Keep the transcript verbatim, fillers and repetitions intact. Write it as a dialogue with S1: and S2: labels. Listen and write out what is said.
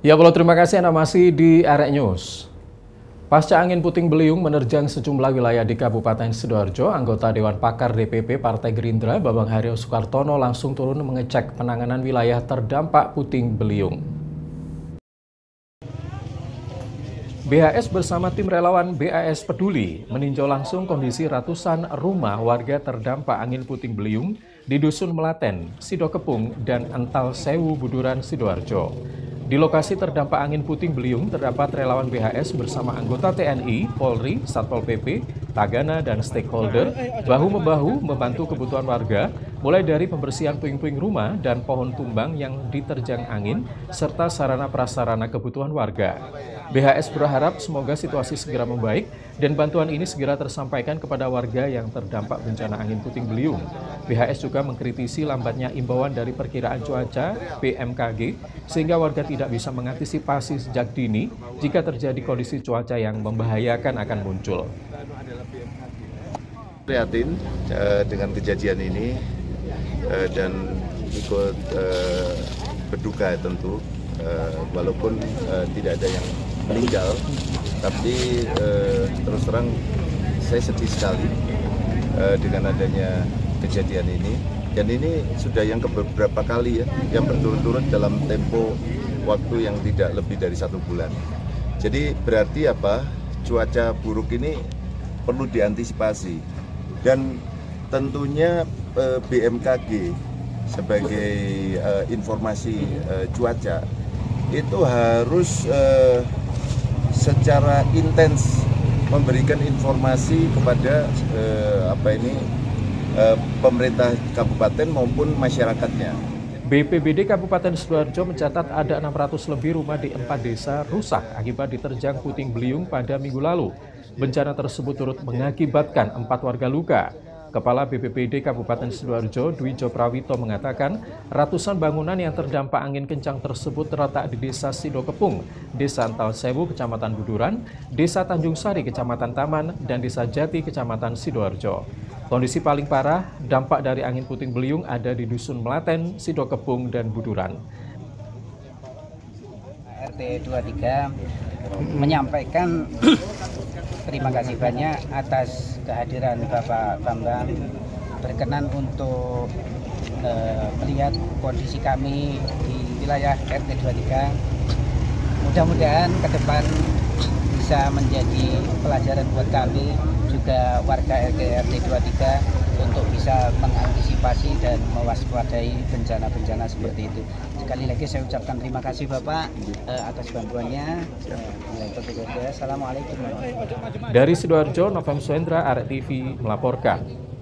S1: Ya, Bro, terima kasih Anda masih di Arek News. Pasca angin puting beliung menerjang sejumlah wilayah di Kabupaten Sidoarjo, anggota Dewan Pakar D P P Partai Gerindra Bambang Haryo Soekartono langsung turun mengecek penanganan wilayah terdampak puting beliung. B H S bersama tim relawan B A S Peduli meninjau langsung kondisi ratusan rumah warga terdampak angin puting beliung di Dusun Melaten, Sidokepung, dan Ental Sewu, Buduran, Sidoarjo. Di lokasi terdampak angin puting beliung terdapat relawan B H S bersama anggota T N I, Polri, Satpol P P, Tagana, dan stakeholder bahu-membahu membantu kebutuhan warga, mulai dari pembersihan puing-puing rumah dan pohon tumbang yang diterjang angin, serta sarana prasarana kebutuhan warga. B H S berharap semoga situasi segera membaik dan bantuan ini segera tersampaikan kepada warga yang terdampak bencana angin puting beliung. B H S juga mengkritisi lambatnya imbauan dari perkiraan cuaca B M K G sehingga warga tidak bisa mengantisipasi sejak dini jika terjadi kondisi cuaca yang membahayakan akan muncul.
S2: Prihatin uh, dengan kejadian ini uh, dan ikut uh, berduka tentu, uh, walaupun uh, tidak ada yang meninggal, tapi uh, terus terang saya sedih sekali uh, dengan adanya kejadian ini, dan ini sudah yang beberapa kali ya, yang berturut-turut dalam tempo waktu yang tidak lebih dari satu bulan. Jadi berarti apa? Cuaca buruk ini perlu diantisipasi, dan tentunya uh, B M K G sebagai uh, informasi uh, cuaca itu harus uh, secara intens memberikan informasi kepada uh, apa ini uh, pemerintah kabupaten maupun masyarakatnya.
S1: B P B D Kabupaten Sidoarjo mencatat ada enam ratus lebih rumah di empat desa rusak akibat diterjang puting beliung pada minggu lalu. Bencana tersebut turut mengakibatkan empat warga luka. Kepala B P B D Kabupaten Sidoarjo, Dwijo Prawito, mengatakan ratusan bangunan yang terdampak angin kencang tersebut terletak di Desa Sidokepung, Desa Ental Sewu, Kecamatan Buduran, Desa Tanjung Sari, Kecamatan Taman, dan Desa Jati, Kecamatan Sidoarjo. Kondisi paling parah dampak dari angin puting beliung ada di Dusun Melaten, Sidokepung, dan Buduran.
S3: R T dua puluh tiga menyampaikan terima kasih banyak atas kehadiran Bapak Bambang berkenan untuk uh, melihat kondisi kami di wilayah R T dua puluh tiga. Mudah-mudahan ke depan bisa menjadi pelajaran buat kami juga warga R T dua puluh tiga untuk bisa mengantisipasi dan mewaspadai bencana-bencana seperti itu. Sekali lagi saya ucapkan terima kasih Bapak eh, atas bantuannya. Assalamualaikum.
S1: Dari Sidoarjo, Novem Suendra, Arek T V melaporkan.